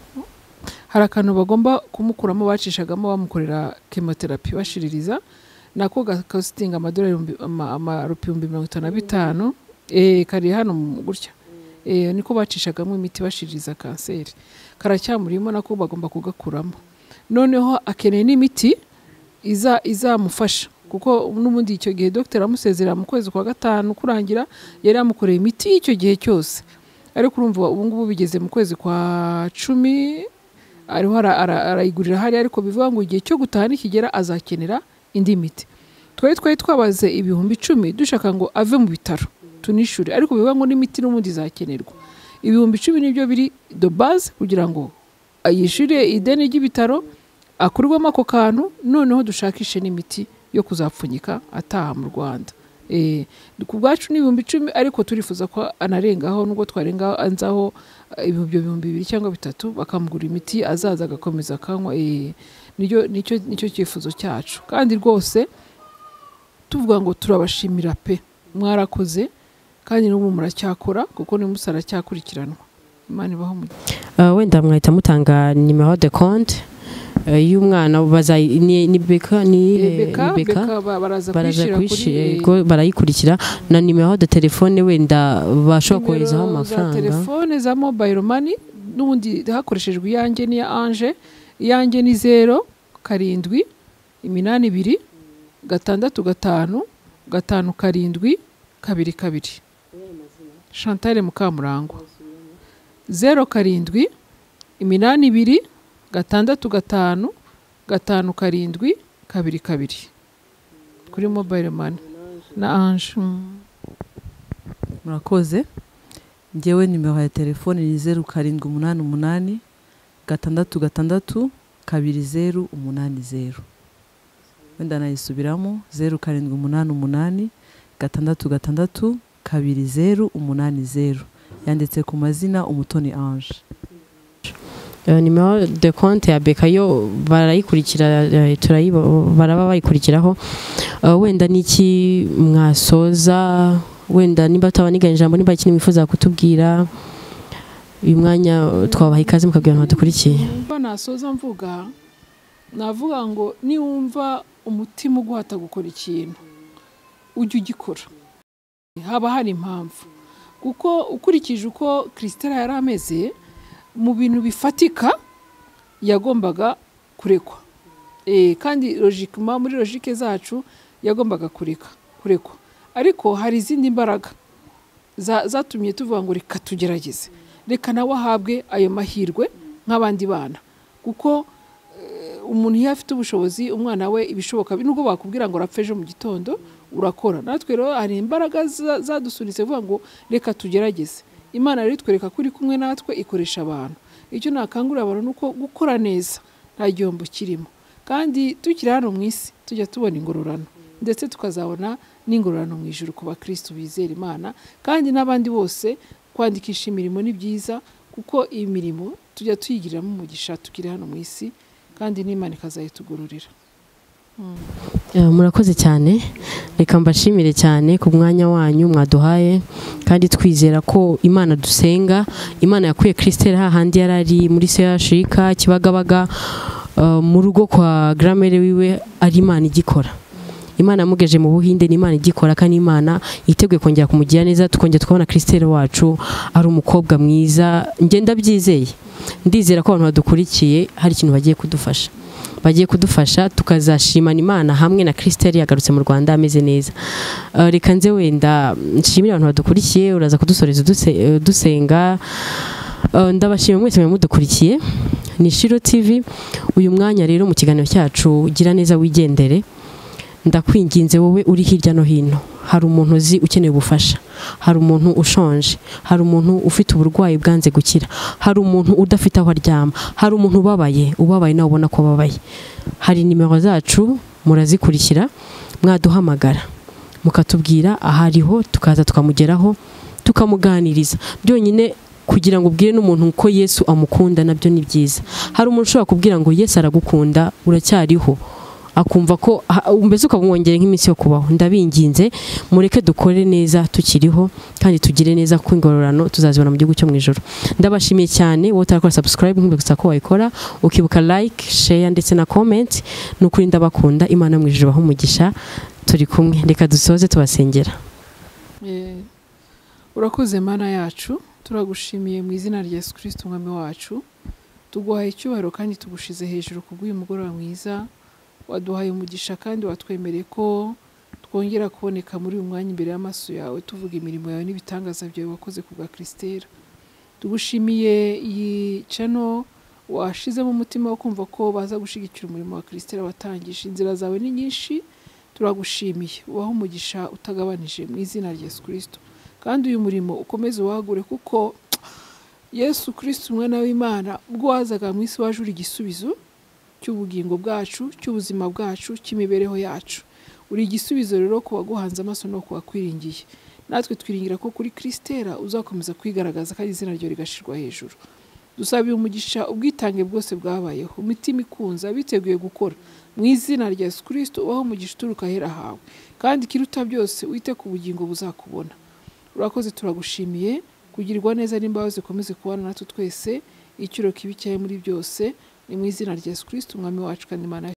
bamukorera chemotherapy bashiririza, nako gakostinga amadolari amarupi 55,000. Kari hano gutya. Niko bacishagamo imiti bashiririza kanseri. Karacyamurimo nako bagomba kugakuramo. Noneho akeneye n'imiti izamufasha kuko n'ubundi icyo gihe docteur amusezera mu kwezi kwa 5 kurangira yari amukoreye imiti icyo gihe cyose. Ariko urumva ubu ngubu bigeze mu kwezi kwa 10 ariho arayigurira hari, ariko bivuga ngo igihe cyo gutaha nikigera azakenera indi miti. Twari twabaze 10,000 dushaka ngo ave mu bitaro tunishure, ariko bivuga ngo n'imiti n'umundi izakenerwa. 10,000 nibyo biri de base kugira ngo ayishure ideni ry'ibitaro, akurwamo ako kantu, noneho dushakishe n'imiti yo kuzapfunyika ataha mu Rwanda. Ku bwacu ni 10,000, ariko turifuza ko anarengaho, nubwo twarengaho anzaho 2,000 cyangwa 3 bakamugura imiti azaza agakomeza akanywa. Nicyo cyifuzo cyacu, kandi rwose tuvuga ngo turabashimira pe, mwarakoze kandi n'ubu muracyakora kuko ni musara cyakurikiranwa. Imana ibaho mu wenda mwahita mutanga nimero de compte y'umwana ni Beka baraza barayikurikira, na nimero de telefone wenda bashobora koherezaho amafaranga. Telefone za mobile money n'ubundi hakoreshejwe iyanjye ni ya Ange. Iyanjye ni 07 82 665 5 7 Chantal Mukamurangwa. 07 82 665 5 7 kuri mobile money na Ange. Murakoze. Njyewe nimero ya telefone ni 0788 666 2080. Wenda nayisubiramo 0788 666 2080. Yanditse ku mazina Umutoni Ange. Nimero de compte ya Beka yo barayikurikira, baraba bayikurikiraho. Wenda niki mwasoza, wenda niba utabaniganye ijambo, niba ikintu mwifuza kutubwira, uyu mwanya twabaha ikaze mukabwira abantu badukurikiye. Nasoza navuga ngo niwumva umutima uguhata gukora ikintu ujye ugikora, haba hari impamvu, kuko ukurikije uko Christele yari ameze mu bintu bifatika yagombaga kurekwa. Kandi muri logique zacu yagombaga kurekwa, ariko hari izindi mbaraga zatumye tuvuga ngo reka tugerageze, reka nawe ahabwe ayo mahirwe nk'abandi bana, kuko umuntu iyo afite ubushobozi, umwana we ibishoboka nubwo bakubwira ngo rapfe ejo mu gitondo urakora. Natwe rero hari imbaraga zadusunitse vuga ngo reka tugerageze. Imana rero itwereka kuri kumwe natwe, ikoresha abantu. Icyo nakangurira abantu nuko gukora neza nta gihombo kirimo, kandi tukiri hano mu isi tujya tubona ingororano, ndetse tukazabona n'ingororano mu ijuru ku bakristo bizera Imana. Kandi n'abandi bose kwandikisha imirimo ni byiza, kuko iyi mirimo tujya tuyigiriramo umugisha tukiri hano mu isi, kandi n'Imana ikazayitugororera. Murakoze cyane, reka mbashimire cyane ku mwanya wanyu mwaduhaye, kandi twizera ko Imana dusenga, Imana yakuye Christele hahandi yarari muri SHILOH Kibagabaga mu rugo kwa gramere wiwe, ari Imana igikora. Imana yamugeje mu Buhinde, ni Imana igikora, kandi Imana yiteguye kongera kumugira neza, tukongera tukabona Christele wacu ari umukobwa mwiza. Ngenda byizeye, ndizera ko abantu badukurikiye hari ikintu bagiye kudufasha tukazashimana Imana hamwe na Christele yagarutse mu Rwanda ameze neza. Reka nze wenda nshimira abantu badukurikiye, uraza kudusoreza dusenga. ndabashimiye mwese mudukurikiye ni SHILOH TV. Uyu mwanya rero mu kiganiro cyacu gira neza wigendere, ndakwinginze wowe uri hirya no hino, hari umuntu uzi ukeneye ubufasha, hari umuntu ushonje, hari umuntu ufite uburwayi bwanze gukira, hari umuntu udafite aho aryama, hari umuntu ubabaye nawe ubona ko babaye, hari nimero zacu murazikurikira, mwaduhamagara mukatubwira ahariho tukaza tukamugeraho tukamuganiriza. Byonyine kugira ngo ubwire n'umuntu ko Yesu amukunda nabyo ni byiza. Hari umuntu ushobora kubwira ngo Yesu aragukunda uracyariho, akumva ko mbese ukabumwongera nk'iminsi yo kubaho. Ndabinginze mureke dukore neza tukiriho kandi tugire neza ko ingororano tuzazibona mu gihugu cyo mu ijoro. Ndabashimiye cyane wowe utarakora subscribe nk'ibyo ko wayikora, ukibuka like, share ndetse na comment. Nukuri ndabakunda, Imana mu ijoro baho umugisha. Turi kumwe, reka dusoze tubasengera. Urakoze Mana yacu, turagushimiye mu izina rya Yesu Kristo umwami wacu. Tuguhaye icyubahiro kandi tugushize hejuru kubw'uyu mugoroba mwiza. Waduhaye umugisha kandi watwemereye ko twongera kuboneka muri uyu mwanya imbere y'amaso yawe tuvuga imirimo yawe n'ibitangaza byawe wakoze ku bwa Christele. Tugushimiye iyi channel washizemo umutima wo kumva ko baza gushigikira umurimo wa Christele watangije. Inzira zawe ni nyinshi, turagushimiye. Ubaho umugisha utagabanije mu izina rya Yesu Kristo. Kandi uyu murimo ukomeze wagure, kuko Yesu Kristo umwana w'Imana ubwo wazaga mu isi waje uri igisubizo cy'ubugingo bwacu, cy'ubuzima bwacu, cy'imibereho yacu. Uri igisubizo rero ku baguhanze amaso no kubakwiringiye. Natwe twiringira ko kuri Christele uzakomeza kwigaragaza kandi izina ryo rigashirwa hejuru. Dusabiye umugisha ubwitange bwose bwabayeho, imitima ikunza biteguye gukora mu izina rya Yesu Kristo. Ubaho umugisha uturuka hera hawe, kandi kiruta byose wite ku bugingo buzakubona. Urakoze, turagushimiye. Kugirirwa neza n'imbabazi zikomeze kubana natwe twese, icyuro kibi cyawe muri byose, ni mu izina rya Yesu Kristo umwami wacu kandi Imana